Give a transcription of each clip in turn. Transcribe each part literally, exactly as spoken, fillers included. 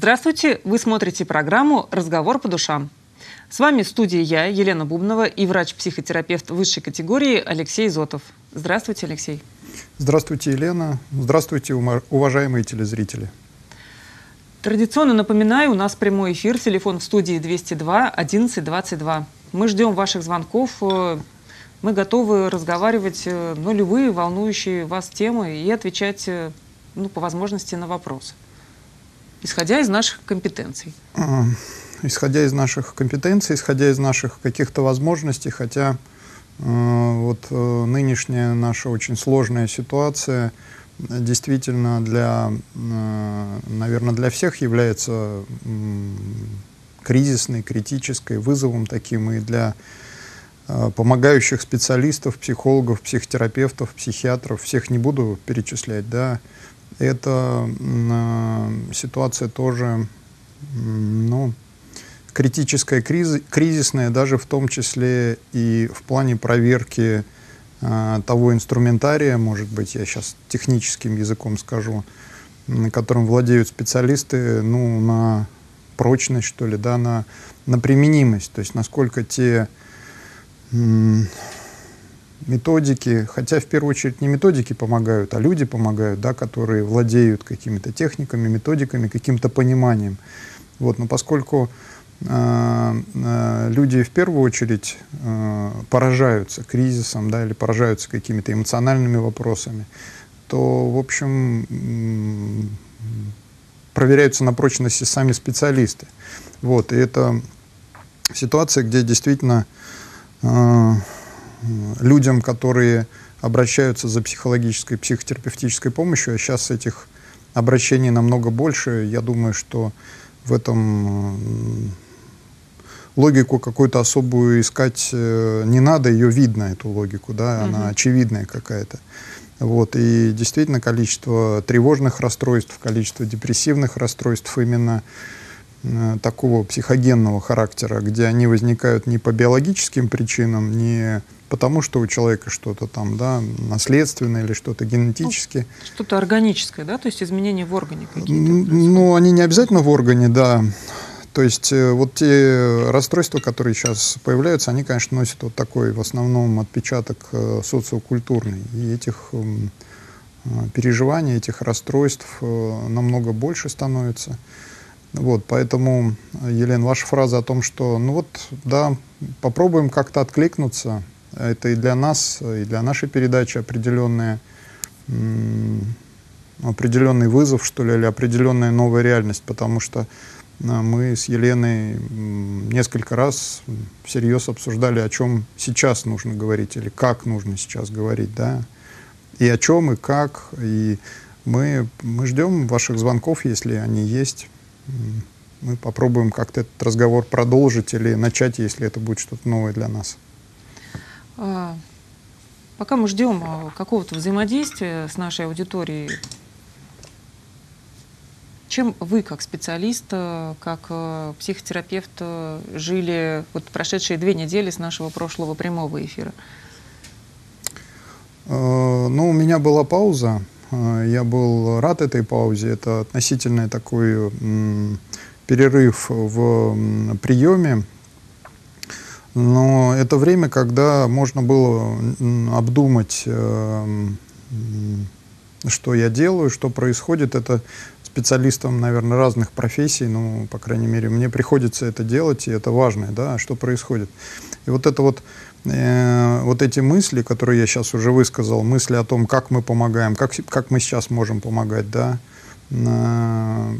Здравствуйте! Вы смотрите программу «Разговор по душам». С вами в студии я, Елена Бубнова, и врач-психотерапевт высшей категории Алексей Зотов. Здравствуйте, Алексей. Здравствуйте, Елена. Здравствуйте, уважаемые телезрители. Традиционно напоминаю, у нас прямой эфир, телефон в студии двести два одиннадцать двадцать два. Мы ждем ваших звонков, мы готовы разговаривать на любые волнующие вас темы и отвечать, ну, по возможности, на вопросы, исходя из наших компетенций. Исходя из наших компетенций, исходя из наших каких-то возможностей, хотя э, вот э, нынешняя наша очень сложная ситуация действительно для, э, наверное, для всех является э, кризисной, критической, вызовом таким и для э, помогающих специалистов, психологов, психотерапевтов, психиатров, всех не буду перечислять, да, эта э, ситуация тоже, э, ну, критическая, криз, кризисная, даже в том числе и в плане проверки э, того инструментария, может быть, я сейчас техническим языком скажу, на которым владеют специалисты, ну, на прочность, что ли, да, на, на применимость, то есть насколько те м, методики, хотя в первую очередь не методики помогают, а люди помогают, да, которые владеют какими-то техниками, методиками, каким-то пониманием. Вот, но поскольку люди в первую очередь э, поражаются кризисом, да, или поражаются какими-то эмоциональными вопросами, то, в общем, проверяются на прочность сами специалисты. Вот, и это ситуация, где действительно э, людям, которые обращаются за психологической, психотерапевтической помощью, а сейчас этих обращений намного больше, я думаю, что в этом логику какую-то особую искать э, не надо, ее видно, эту логику, да, она uh-huh. очевидная какая-то. Вот, и действительно количество тревожных расстройств, количество депрессивных расстройств именно э, такого психогенного характера, где они возникают не по биологическим причинам, не потому, что у человека что-то там, да, наследственное или что-то генетически. Ну, что-то органическое, да, то есть изменения в органе какие-то? Ну, они не обязательно в органе, да. То есть э, вот те расстройства, которые сейчас появляются, они, конечно, носят вот такой в основном отпечаток э, социокультурный. И этих э, переживаний, этих расстройств э, намного больше становится. Вот, поэтому, Елена, ваша фраза о том, что, ну вот, да, попробуем как-то откликнуться, это и для нас, и для нашей передачи определенная, определенный вызов, что ли, или определенная новая реальность, потому что мы с Еленой несколько раз всерьез обсуждали, о чем сейчас нужно говорить, или как нужно сейчас говорить, да, и о чем, и как, и мы, мы ждем ваших звонков, если они есть. Мы попробуем как-то этот разговор продолжить или начать, если это будет что-то новое для нас. А, пока мы ждем какого-то взаимодействия с нашей аудиторией, чем вы, как специалист, как психотерапевт, жили вот прошедшие две недели с нашего прошлого прямого эфира? Ну, у меня была пауза. Я был рад этой паузе. Это относительный такой м, перерыв в приеме. Но это время, когда можно было обдумать, э, что я делаю, что происходит. Это специалистам, наверное, разных профессий, ну, по крайней мере, мне приходится это делать, и это важно, да, что происходит. И вот это вот, э, вот эти мысли, которые я сейчас уже высказал, мысли о том, как мы помогаем, как, как мы сейчас можем помогать, да, э,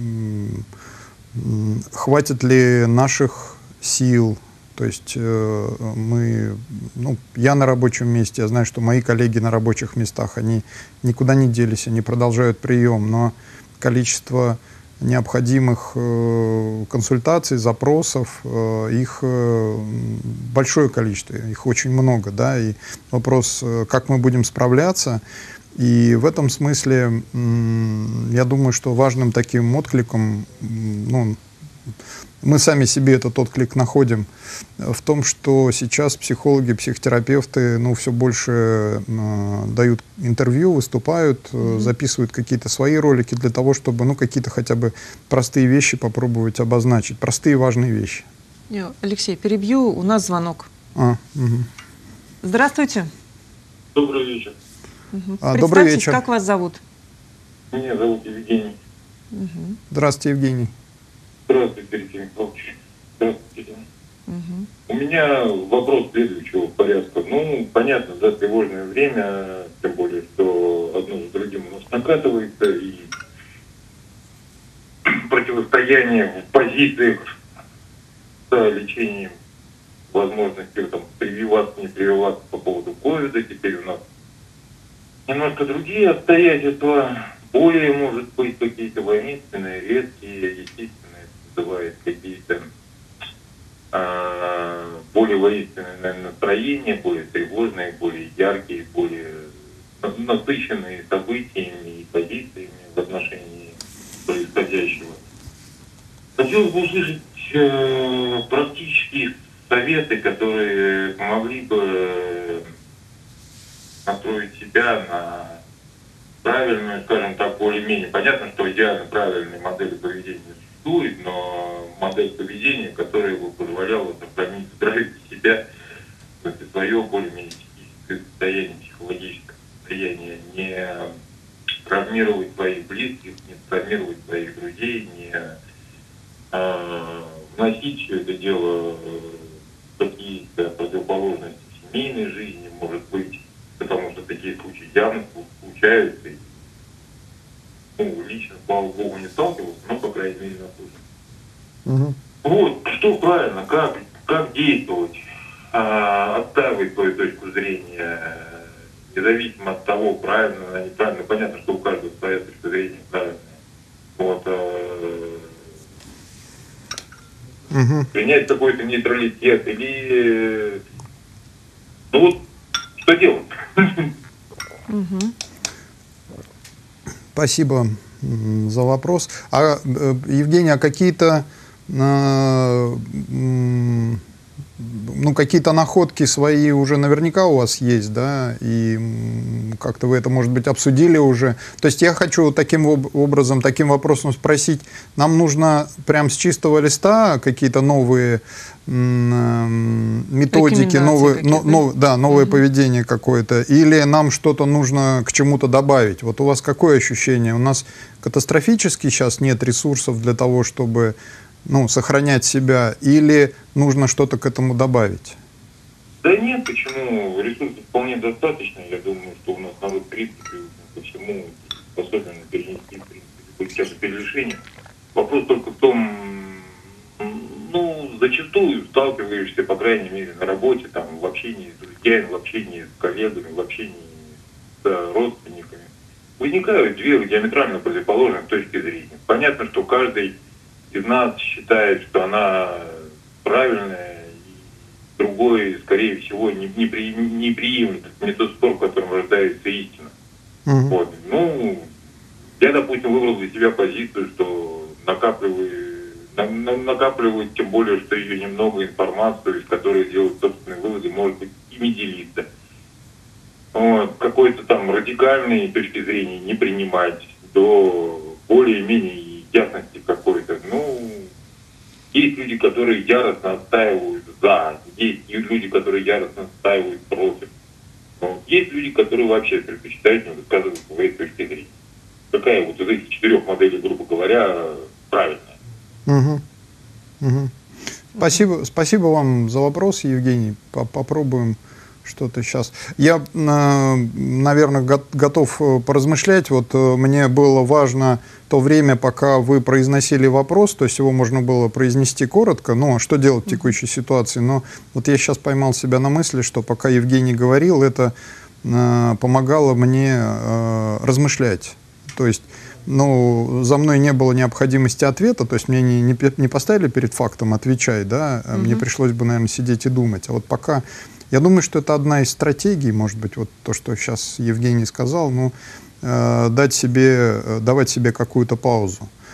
э, хватит ли наших сил, то есть э, мы, ну, я на рабочем месте, я знаю, что мои коллеги на рабочих местах, они никуда не делись, они продолжают прием, но количество необходимых э, консультаций, запросов, э, их э, большое количество, их очень много, да, и вопрос, э, как мы будем справляться, и в этом смысле, э, я думаю, что важным таким откликом, э, ну, мы сами себе этот отклик находим в том, что сейчас психологи, психотерапевты, ну, все больше э, дают интервью, выступают, mm-hmm. записывают какие-то свои ролики для того, чтобы, ну, какие-то хотя бы простые вещи попробовать обозначить, простые важные вещи. Алексей, перебью, у нас звонок. А, угу. Здравствуйте. Добрый вечер. Угу. А, добрый вечер. Как вас зовут? Меня зовут Евгений. Угу. Здравствуйте, Евгений. Здравствуйте, Алексей Михайлович. Здравствуйте. Угу. У меня вопрос следующего порядка. Ну, понятно, за тревожное время, тем более, что одно за другим у нас накатывается, и противостояние в позициях с лечением, возможностью там прививаться, не прививаться по поводу ковида. Теперь у нас немножко другие обстоятельства, более, может быть, какие-то воинственные, редкие, естественно, это вызывает какие-то а, более воинственные, наверное, настроения, более тревожные, более яркие, более насыщенные событиями и позициями в отношении происходящего. Хотелось бы услышать э, практические советы, которые помогли бы настроить себя на правильную, скажем так, более-менее. Понятно, что идеально правильной модели поведения существует, но модель поведения, которая бы позволяла сохранить здравие себя, то есть свое более-менее состояние, психологическое состояние, не травмировать своих близких, не травмировать своих друзей, не а, вносить все это дело в какие-то противоположности в семейной жизни, может быть, потому что такие случаи явно случаются. И, ну, лично, слава богу, не сталкивался, но, по крайней мере, наслышан. Угу. Вот, что правильно, как, как действовать, а, отстаивать свою точку зрения, независимо от того, правильно она неправильно. Понятно, что у каждого своя точка зрения правильная. Вот, а, угу. Принять какой-то нейтралитет или... Ну вот, что делать? Угу. Спасибо за вопрос. А, Евгений, а какие-то э, ну, какие-то находки свои уже наверняка у вас есть, да, и как-то вы это, может быть, обсудили уже. То есть я хочу таким образом, таким вопросом спросить, нам нужно прям с чистого листа какие-то новые методики, новые, но, но, да, новое угу. поведение какое-то, или нам что-то нужно к чему-то добавить? Вот у вас какое ощущение? У нас катастрофически сейчас нет ресурсов для того, чтобы, ну, сохранять себя, или нужно что-то к этому добавить? Да нет, почему? Ресурсов вполне достаточно. Я думаю, что у нас народ, в принципе, ко всему способен перенести, в принципе, сейчас перерешение. Вопрос только в том, ну, зачастую сталкиваешься, по крайней мере, на работе, там, в общении с друзьями, в общении с коллегами, в общении с родственниками. Возникают две диаметрально противоположных точки зрения. Понятно, что каждый из нас считает, что она правильная, и другой, скорее всего, не, не, при, не приемлет. Это не тот спор, в котором рождается истина. Mm-hmm. Вот. Ну, я, допустим, выбрал для себя позицию, что накапливаю, на, на, накапливаю, тем более, что ее немного информацию, из которой делать собственные выводы, может быть, ими делиться. Вот. Какой-то там радикальной точки зрения не принимать до более-менее ясности какой-то. Ну, есть люди, которые яростно отстаивают за, есть люди, которые яростно отстаивают против. Но есть люди, которые вообще предпочитают не высказывать своей точки зрения. Какая вот из этих четырех моделей, грубо говоря, правильная? Угу. Угу. Спасибо, спасибо вам за вопрос, Евгений. Попробуем что-то сейчас. Я, наверное, готов поразмышлять. Вот мне было важно то время, пока вы произносили вопрос, то есть его можно было произнести коротко, но что делать в текущей ситуации. Но вот я сейчас поймал себя на мысли, что пока Евгений говорил, это помогало мне размышлять. То есть, ну, за мной не было необходимости ответа, то есть мне не, не, не поставили перед фактом «отвечай», да, mm-hmm. мне пришлось бы, наверное, сидеть и думать. А вот пока... Я думаю, что это одна из стратегий, может быть, вот то, что сейчас Евгений сказал, ну, э, дать себе, давать себе какую-то паузу.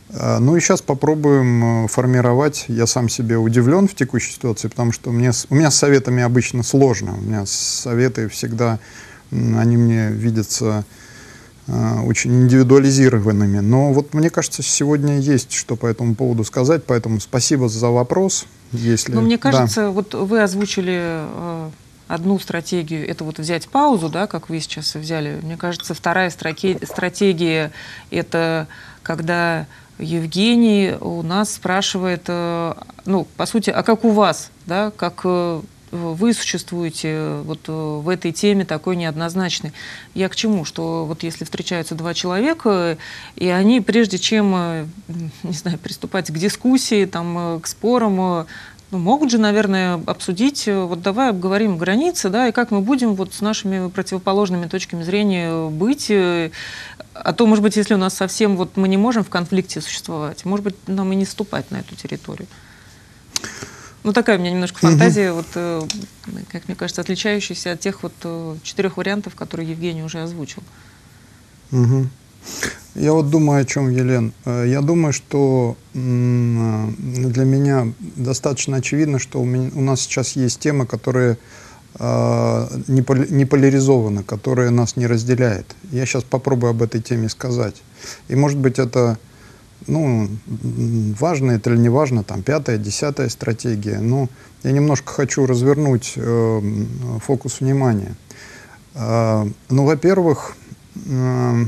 Ну и сейчас попробуем формировать. Я сам себе удивлен в текущей ситуации, потому что мне, у меня с советами обычно сложно. У меня советы всегда, они мне видятся очень индивидуализированными. Но вот мне кажется, сегодня есть что по этому поводу сказать, поэтому спасибо за вопрос. Если... Но мне кажется, да. вот вы озвучили одну стратегию, это вот взять паузу, да, как вы сейчас взяли. Мне кажется, вторая стратегия, это когда Евгений у нас спрашивает, ну, по сути, а как у вас, да, как вы существуете вот в этой теме такой неоднозначной. Я к чему? Что вот если встречаются два человека, и они, прежде чем, не знаю, приступать к дискуссии, там, к спорам, ну, могут же, наверное, обсудить, вот давай обговорим границы, да, и как мы будем вот с нашими противоположными точками зрения быть. А то, может быть, если у нас совсем вот мы не можем в конфликте существовать, может быть, нам и не вступать на эту территорию. Ну, такая у меня немножко фантазия, угу. вот, как мне кажется, отличающаяся от тех вот четырех вариантов, которые Евгений уже озвучил. Угу. Я вот думаю о чем, Елен. Я думаю, что для меня достаточно очевидно, что у, меня, у нас сейчас есть тема, которая не поляризована, которая нас не разделяет. Я сейчас попробую об этой теме сказать. И, может быть, это, ну, важно это или не важно, там, пятая, десятая стратегия. Но я немножко хочу развернуть э, фокус внимания. Э, ну, во-первых, э,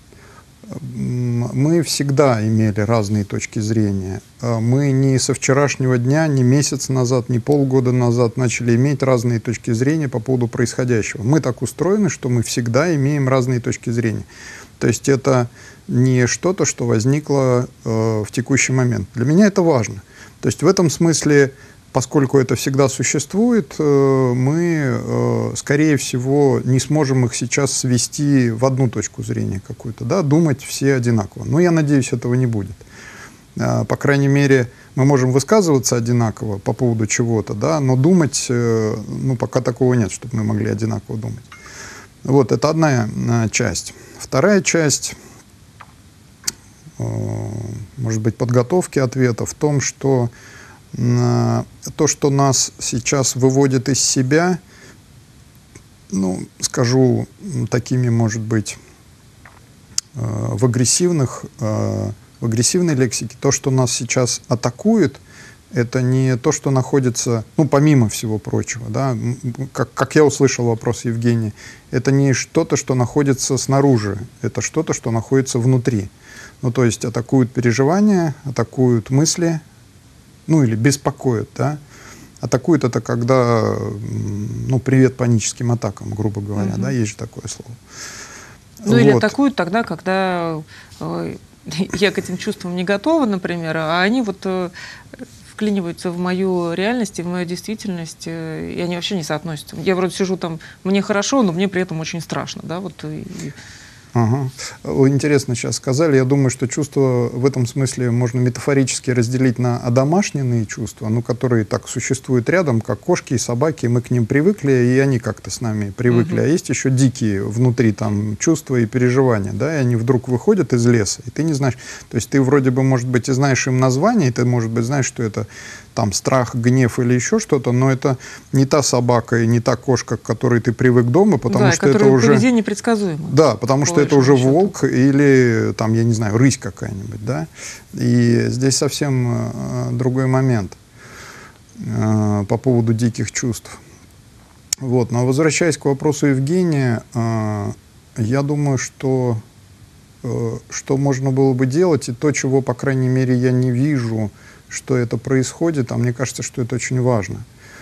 мы всегда имели разные точки зрения. Мы не со вчерашнего дня, не месяц назад, не полгода назад начали иметь разные точки зрения по поводу происходящего. Мы так устроены, что мы всегда имеем разные точки зрения. То есть это не что-то, что возникло э, в текущий момент. Для меня это важно. То есть в этом смысле, поскольку это всегда существует, э, мы, э, скорее всего, не сможем их сейчас свести в одну точку зрения какую-то, да, думать все одинаково. Но я надеюсь, этого не будет. Э, по крайней мере, мы можем высказываться одинаково по поводу чего-то, да, но думать, э, ну, пока такого нет, чтобы мы могли одинаково думать. Вот, это одна э, часть. Вторая часть, э, может быть, подготовки ответа в том, что то, что нас сейчас выводит из себя, ну, скажу такими, может быть, в агрессивных, в агрессивной лексике, то, что нас сейчас атакует, это не то, что находится, ну, помимо всего прочего, да, как, как я услышал вопрос Евгения, это не что-то, что находится снаружи, это что-то, что находится внутри. Ну, то есть атакуют переживания, атакуют мысли, ну, или беспокоят, да. Атакуют — это когда, ну, привет паническим атакам, грубо говоря, угу. да, есть же такое слово. Ну, вот. Или атакуют тогда, когда э, я к этим чувствам не готова, например, а они вот э, вклиниваются в мою реальность и в мою действительность, э, и они вообще не соотносятся. Я вроде сижу там, мне хорошо, но мне при этом очень страшно, да, вот. И, Ага. Вы интересно сейчас сказали. Я думаю, что чувства в этом смысле можно метафорически разделить на одомашненные чувства, ну, которые так существуют рядом, как кошки и собаки, мы к ним привыкли, и они как-то с нами привыкли. Uh-huh. А есть еще дикие внутри там чувства и переживания, да, и они вдруг выходят из леса, и ты не знаешь, то есть ты вроде бы, может быть, и знаешь им название, и ты, может быть, знаешь, что это там страх, гнев или еще что-то, но это не та собака и не та кошка, к которой ты привык дома, потому да, что это уже... поведение непредсказуемо. Да, потому что это уже счету. волк или, там, я не знаю, рысь какая-нибудь, да. И здесь совсем э, другой момент э, по поводу диких чувств. Вот, но возвращаясь к вопросу Евгения, э, я думаю, что э, что можно было бы делать, и то, чего, по крайней мере, я не вижу, что это происходит, а мне кажется, что это очень важно.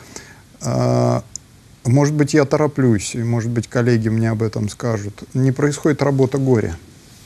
Может быть, я тороплюсь, и, может быть, коллеги мне об этом скажут. Не происходит работа горя.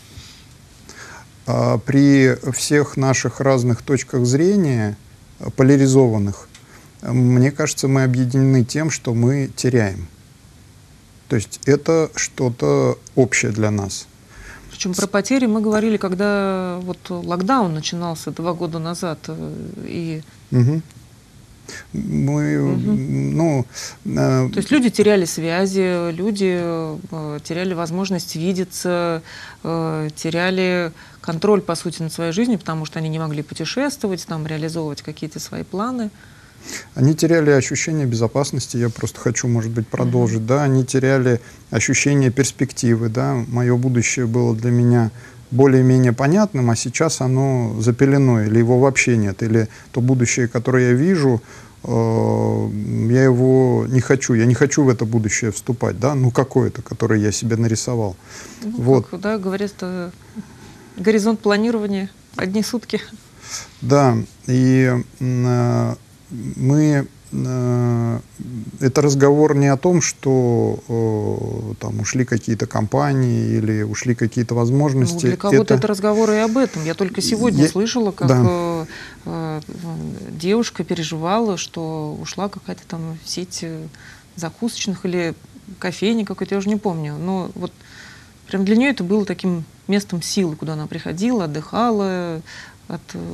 При всех наших разных точках зрения, поляризованных, мне кажется, мы объединены тем, что мы теряем. То есть это что-то общее для нас. Причем про потери мы говорили, когда вот локдаун начинался два года назад. И... Угу. Мы, угу. ну... Э, То есть люди теряли связи, люди э, теряли возможность видеться, э, теряли контроль, по сути, над своей жизнью, потому что они не могли путешествовать, там, реализовывать какие-то свои планы. Они теряли ощущение безопасности, я просто хочу, может быть, продолжить, mm-hmm. да, они теряли ощущение перспективы, да, мое будущее было для меня более-менее понятным, а сейчас оно запелено, или его вообще нет, или то будущее, которое я вижу, э, я его не хочу, я не хочу в это будущее вступать, да, ну какое-то, которое я себе нарисовал. Ну, вот. Как, да, говорят, что горизонт планирования одни сутки. Да, и э, мы, э, это разговор не о том, что э, там ушли какие-то компании или ушли какие-то возможности. Ну, для кого-то это... это разговор и об этом. Я только сегодня Я... слышала, как да. э, э, девушка переживала, что ушла какая-то там сеть закусочных или кофейни какой-то, я уже не помню. Но вот прям для нее это было таким местом силы, куда она приходила, отдыхала от э,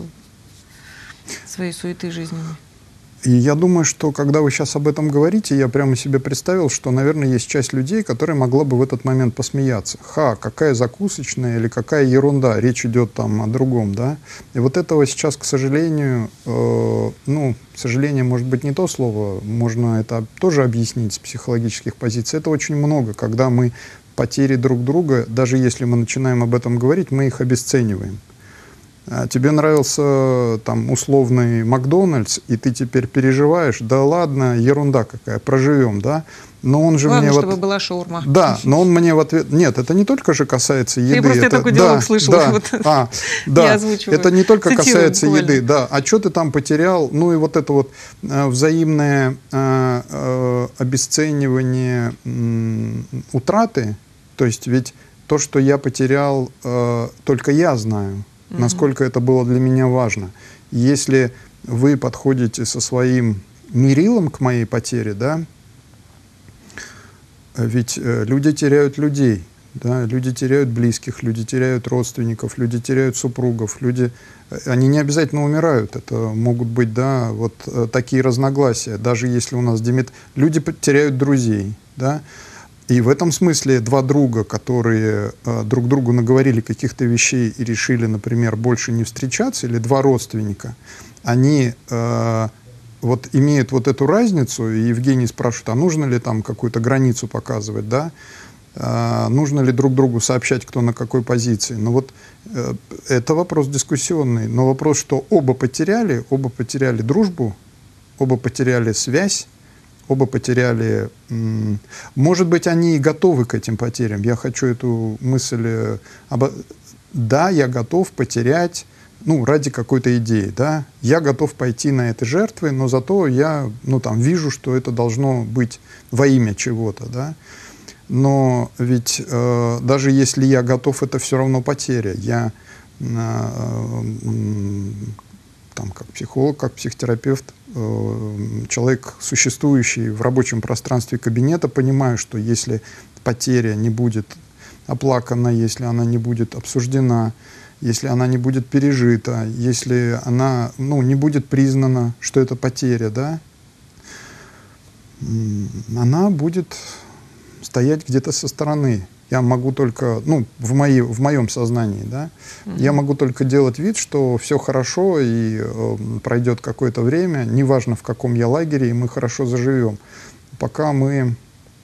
своей суеты жизненной. И я думаю, что когда вы сейчас об этом говорите, я прямо себе представил, что, наверное, есть часть людей, которая могла бы в этот момент посмеяться. Ха, какая закусочная или какая ерунда, речь идет там о другом, да. И вот этого сейчас, к сожалению, э, ну, к сожалению, может быть, не то слово, можно это тоже объяснить с психологических позиций. Это очень много, когда мы потери друг друга, даже если мы начинаем об этом говорить, мы их обесцениваем. Тебе нравился там условный Макдональдс, и ты теперь переживаешь, да ладно, ерунда какая, проживем, да? Но он же Главное, мне чтобы вот... была шаурма. Да, но он мне в ответ... Нет, это не только же касается еды. Я просто это... такой да, диалог слышала. Да, вот. а, да. Это не только Цитирую касается буквально. еды, да. А что ты там потерял? Ну и вот это вот э, взаимное э, э, обесценивание э, утраты, то есть ведь то, что я потерял, э, только я знаю, mm-hmm. насколько это было для меня важно. Если вы подходите со своим мерилом к моей потере, да, ведь э, люди теряют людей, да, люди теряют близких, люди теряют родственников, люди теряют супругов, люди, они не обязательно умирают, это могут быть, да, вот э, такие разногласия, даже если у нас демет... люди теряют друзей, да, и в этом смысле два друга, которые э, друг другу наговорили каких-то вещей и решили, например, больше не встречаться, или два родственника, они э, вот имеют вот эту разницу, и Евгений спрашивает, а нужно ли там какую-то границу показывать, да, э, нужно ли друг другу сообщать, кто на какой позиции. Но вот э, это вопрос дискуссионный, но вопрос, что оба потеряли, оба потеряли дружбу, оба потеряли связь, оба потеряли... Может быть, они и готовы к этим потерям. Я хочу эту мысль... Об... Да, я готов потерять, ну, ради какой-то идеи, да. Я готов пойти на эти жертвы, но зато я, ну, там, вижу, что это должно быть во имя чего-то, да. Но ведь э, даже если я готов, это все равно потеря. Я... Э, э, там, как психолог, как психотерапевт, человек, существующий в рабочем пространстве кабинета, понимаю, что если потеря не будет оплакана, если она не будет обсуждена, если она не будет пережита, если она, ну, не будет признана, что это потеря, да, она будет стоять где-то со стороны. Я могу только, ну, в, моей, в моем сознании, да, mm-hmm. я могу только делать вид, что все хорошо, и э, пройдет какое-то время, неважно в каком я лагере, и мы хорошо заживем. Пока мы,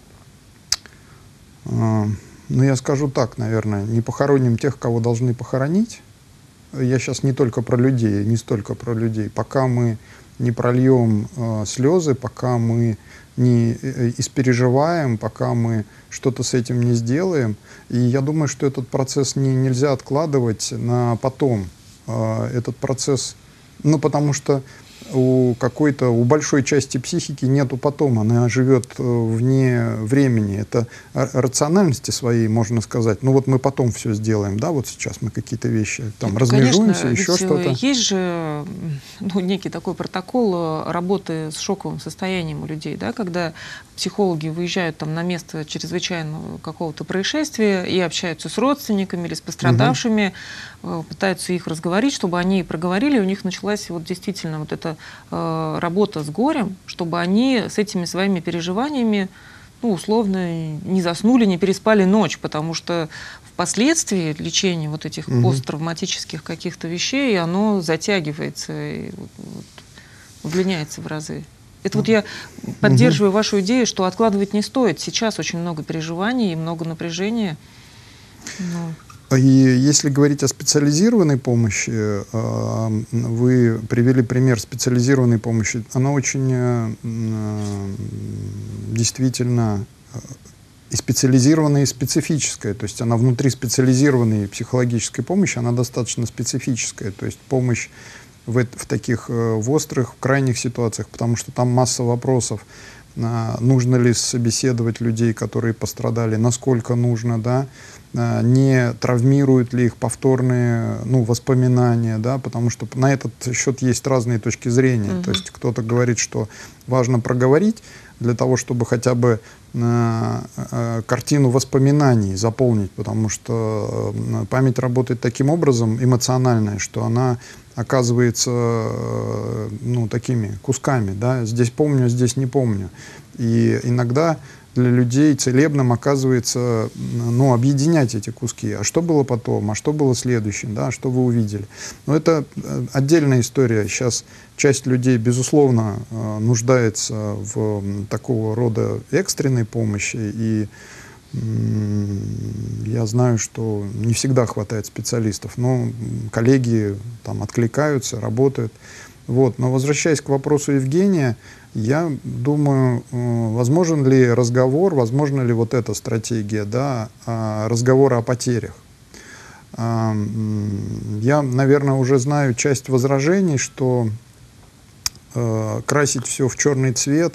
э, ну, я скажу так, наверное, не похороним тех, кого должны похоронить. Я сейчас не только про людей, не столько про людей. Пока мы не прольем э, слезы, пока мы не э, испереживаем, пока мы что-то с этим не сделаем. И я думаю, что этот процесс не, нельзя откладывать на потом. Э, этот процесс, ну, потому что у какой-то, у большой части психики нету потом, она живет вне времени. Это рациональности своей, можно сказать. Ну вот мы потом все сделаем, да, вот сейчас мы какие-то вещи там Это, размежуемся, конечно, еще что-то. Есть же, ну, некий такой протокол работы с шоковым состоянием у людей, да, когда психологи выезжают там на место чрезвычайного какого-то происшествия и общаются с родственниками или с пострадавшими, угу. пытаются их разговорить, чтобы они проговорили, у них началась началась вот действительно вот эта э, работа с горем, чтобы они с этими своими переживаниями, ну, условно, не заснули, не переспали ночь, потому что впоследствии лечение вот этих угу. посттравматических каких-то вещей, оно затягивается и вот, удлиняется в разы. Это вот я поддерживаю угу. вашу идею, что откладывать не стоит. Сейчас очень много переживаний и много напряжения. Но... И если говорить о специализированной помощи, вы привели пример специализированной помощи. Она очень действительно и специализированная, и специфическая. То есть она внутри специализированной психологической помощи, она достаточно специфическая. То есть помощь в, в таких в острых, в крайних ситуациях, потому что там масса вопросов. Нужно ли собеседовать людей, которые пострадали, насколько нужно, да, не травмируют ли их повторные, ну, воспоминания, да, потому что на этот счет есть разные точки зрения. Uh-huh. То есть кто-то говорит, что важно проговорить для того, чтобы хотя бы э, э, картину воспоминаний заполнить, потому что э, память работает таким образом, эмоциональная, что она оказывается э, ну, такими кусками, да, здесь помню, здесь не помню. И иногда для людей целебным оказывается, ну, объединять эти куски. А что было потом, а что было следующим, да, что вы увидели. Но это отдельная история. Сейчас часть людей, безусловно, нуждается в такого рода экстренной помощи. И я знаю, что не всегда хватает специалистов, но коллеги там откликаются, работают. Вот. Но возвращаясь к вопросу Евгения, я думаю, возможен ли разговор, возможна ли вот эта стратегия, да, разговора о потерях. Я, наверное, уже знаю часть возражений, что красить все в черный цвет,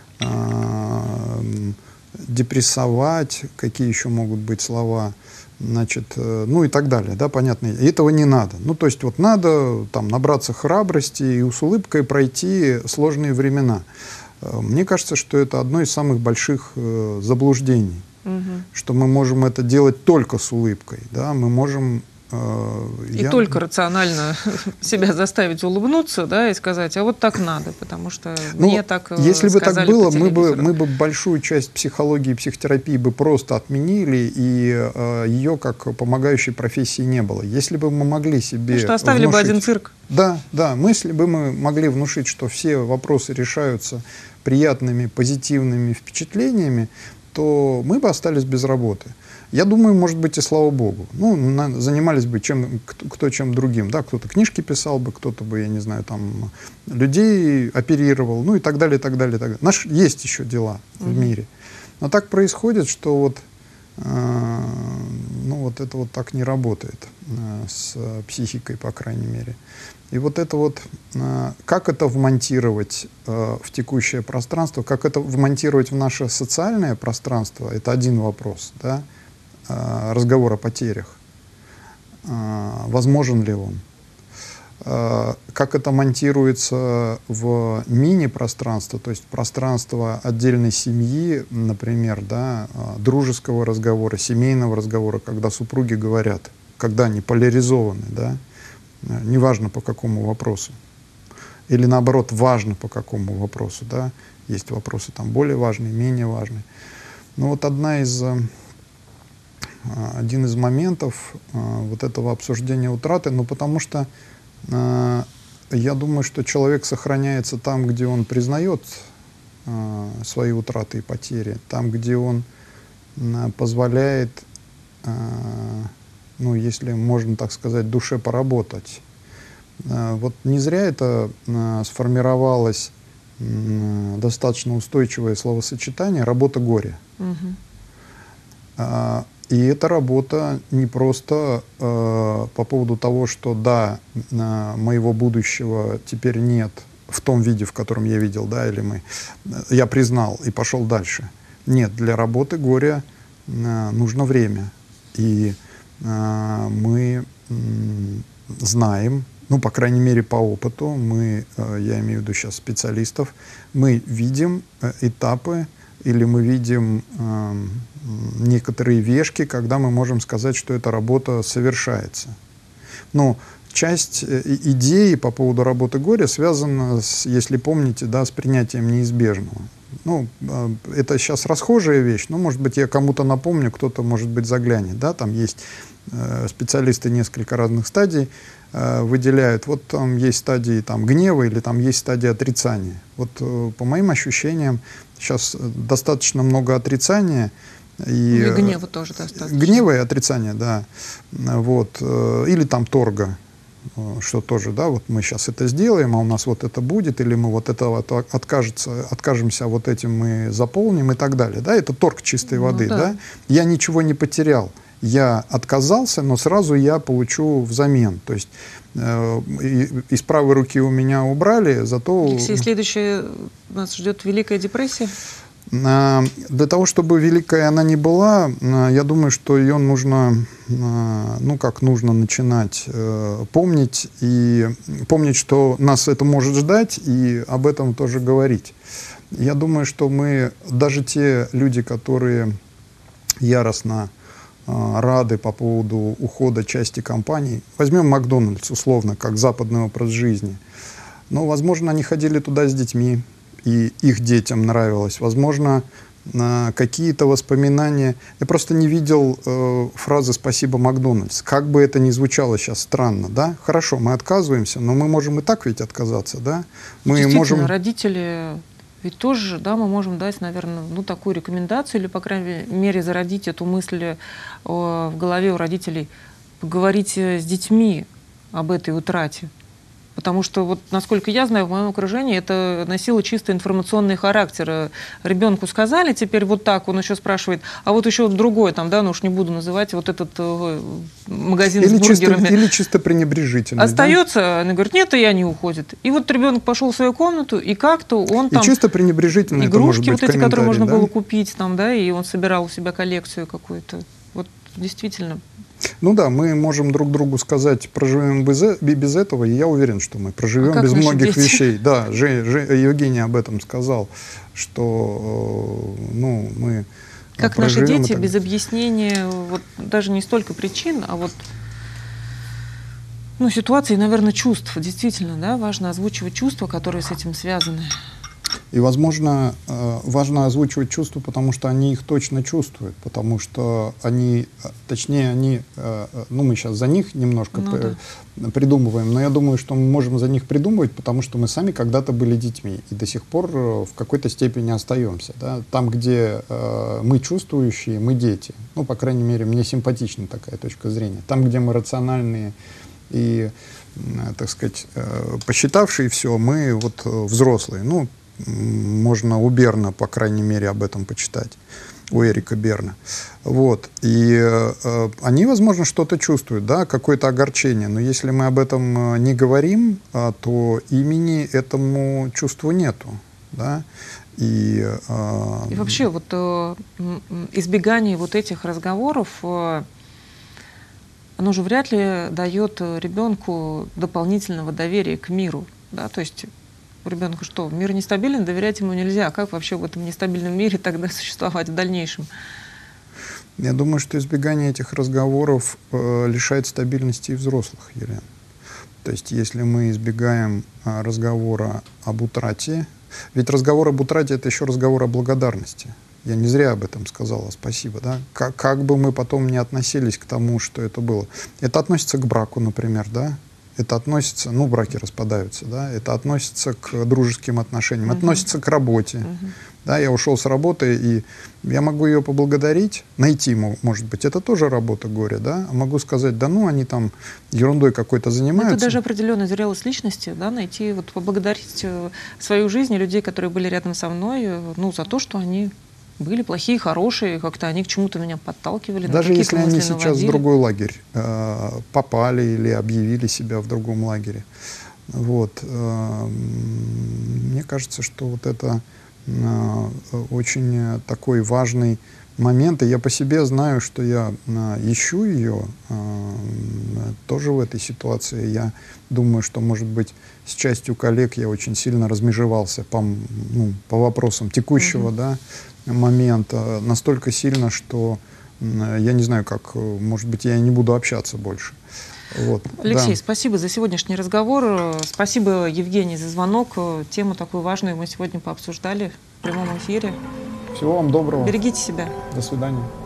депрессовать, какие еще могут быть слова, значит, ну и так далее, да, понятно, и этого не надо. Ну, то есть вот надо там набраться храбрости и с улыбкой пройти сложные времена. Мне кажется, что это одно из самых больших э, заблуждений, угу. что мы можем это делать только с улыбкой, да, мы можем... Э, и я... только рационально себя заставить улыбнуться, да, и сказать, а вот так надо, потому что ну, мне так если бы так было, мы бы, мы бы большую часть психологии и психотерапии бы просто отменили, и э, ее как помогающей профессии не было. Если бы мы могли себе... Ну, что оставили внушить... бы один цирк. Да, да, если бы мы могли внушить, что все вопросы решаются приятными, позитивными впечатлениями, то мы бы остались без работы. Я думаю, может быть, и слава богу. Ну, на, занимались бы чем, кто, кто чем другим. Да? Кто-то книжки писал бы, кто-то бы, я не знаю, там, людей оперировал, ну и так далее, и так далее, и так далее. Наш, есть еще дела mm-hmm. в мире. Но так происходит, что вот, э, ну, вот это вот так не работает э, с психикой, по крайней мере. И вот это вот, э, как это вмонтировать э, в текущее пространство, как это вмонтировать в наше социальное пространство, это один вопрос, да, э, разговор о потерях. Э, возможен ли он? Э, как это монтируется в мини-пространство, то есть пространство отдельной семьи, например, да, э, дружеского разговора, семейного разговора, когда супруги говорят, когда они поляризованы, да, неважно по какому вопросу. Или наоборот, важно по какому вопросу. Да? Есть вопросы там более важные, менее важные. Но вот одна из, один из моментов вот этого обсуждения утраты, ну потому что я думаю, что человек сохраняется там, где он признает свои утраты и потери, там, где он позволяет, ну, если можно так сказать, душе поработать. Вот не зря это сформировалось достаточно устойчивое словосочетание «работа горя». Угу. И эта работа не просто по поводу того, что да, моего будущего теперь нет в том виде, в котором я видел, да, или мы, я признал и пошел дальше. Нет, для работы горя нужно время. И мы знаем, ну, по крайней мере, по опыту, мы, я имею в виду сейчас специалистов, мы видим этапы или мы видим некоторые вешки, когда мы можем сказать, что эта работа совершается. Ну, часть идеи по поводу работы горя связана, с, если помните, да, с принятием неизбежного. Ну, это сейчас расхожая вещь, но, может быть, я кому-то напомню, кто-то, может быть, заглянет. Да? Там есть э, специалисты несколько разных стадий, э, выделяют. Вот там есть стадии там, гнева или там есть стадия отрицания. Вот э, по моим ощущениям, сейчас достаточно много отрицания. И, и гнева тоже достаточно. Гнева и отрицания, да. Вот. Э, или там торга. Что тоже, да, вот мы сейчас это сделаем, а у нас вот это будет, или мы вот этого откажется, откажемся, а вот этим мы заполним и так далее. Да, это торг чистой воды. Ну, да. Да? Я ничего не потерял. Я отказался, но сразу я получу взамен. То есть э, из правой руки у меня убрали, зато... Алексей, следующее нас ждет Великая депрессия. Для того, чтобы великая она не была, я думаю, что ее нужно, ну как нужно начинать помнить, и помнить, что нас это может ждать, и об этом тоже говорить. Я думаю, что мы, даже те люди, которые яростно рады по поводу ухода части компаний, возьмем Макдональдс условно, как западный образ жизни, но, возможно, они ходили туда с детьми, и их детям нравилось. Возможно, какие-то воспоминания. Я просто не видел э, фразы «Спасибо, Макдональдс». Как бы это ни звучало сейчас странно, да? Хорошо, мы отказываемся, но мы можем и так ведь отказаться, да? Мы Действительно, можем... родители ведь тоже, да, мы можем дать, наверное, ну, такую рекомендацию или, по крайней мере, зародить эту мысль э, в голове у родителей, поговорить с детьми об этой утрате. Потому что, вот, насколько я знаю, в моем окружении это носило чисто информационный характер. Ребенку сказали, теперь вот так, он еще спрашивает, а вот еще другой, там, да, ну уж не буду называть, вот этот э, магазин или с бургерами. Чисто, или чисто пренебрежительно. Остается, да? Она говорит, нет, и я не уходит. И вот ребенок пошел в свою комнату, и как-то он там... И чисто пренебрежительно игрушки вот эти, которые можно да? было купить, там, да, и он собирал у себя коллекцию какую-то. Вот действительно... Ну да, мы можем друг другу сказать, проживем без, без этого, и я уверен, что мы проживем а без многих дети? вещей. Да, Же, Же, Евгений об этом сказал, что ну, мы Как наши дети без объяснения, вот, даже не столько причин, а вот ну, ситуации, наверное, чувств. Действительно, да, важно озвучивать чувства, которые с этим связаны. И, возможно, важно озвучивать чувства, потому что они их точно чувствуют, потому что они, точнее, они, ну, мы сейчас за них немножко ну, при, да. придумываем, но я думаю, что мы можем за них придумывать, потому что мы сами когда-то были детьми и до сих пор в какой-то степени остаемся. Да? Там, где мы чувствующие, мы дети. Ну, по крайней мере, мне симпатична такая точка зрения. Там, где мы рациональные и, так сказать, посчитавшие все, мы вот взрослые. Ну, можно у Берна, по крайней мере, об этом почитать, у Эрика Берна. Вот. И э, они, возможно, что-то чувствуют, да, какое-то огорчение. Но если мы об этом не говорим, э, то имени этому чувству нету. Да? И, э, И вообще вот э, избегание вот этих разговоров, э, оно же вряд ли дает ребенку дополнительного доверия к миру. Да? То есть у ребенка что, мир нестабилен, доверять ему нельзя. Как вообще в этом нестабильном мире тогда существовать в дальнейшем? Я думаю, что избегание этих разговоров э, лишает стабильности и взрослых, Елена. То есть если мы избегаем э, разговора об утрате, ведь разговор об утрате — это еще разговор о благодарности. Я не зря об этом сказала, спасибо. Да? Как, как бы мы потом ни относились к тому, что это было. Это относится к браку, например, да? Это относится, ну, браки распадаются, да, это относится к дружеским отношениям, uh-huh. относится к работе. Uh-huh. Да, я ушел с работы, и я могу ее поблагодарить, найти, может быть, это тоже работа горя, да, а могу сказать, да ну, они там ерундой какой-то занимаются. Это даже определенная зрелость личности, да, найти, вот поблагодарить свою жизнь и людей, которые были рядом со мной, ну, за то, что они были плохие, хорошие, как-то они к чему-то меня подталкивали. Даже если они сейчас наводили. В другой лагерь э, попали или объявили себя в другом лагере. Вот. Э, мне кажется, что вот это э, очень такой важный момент. И я по себе знаю, что я э, ищу ее э, тоже в этой ситуации. Я думаю, что, может быть, с частью коллег я очень сильно размежевался по, ну, по вопросам текущего, mm-hmm. да, момента настолько сильно, что я не знаю, как, может быть, я не буду общаться больше. Вот, Алексей, да. спасибо за сегодняшний разговор. Спасибо, Евгений, за звонок. Тему такую важную мы сегодня пообсуждали в прямом эфире. Всего вам доброго. Берегите себя. До свидания.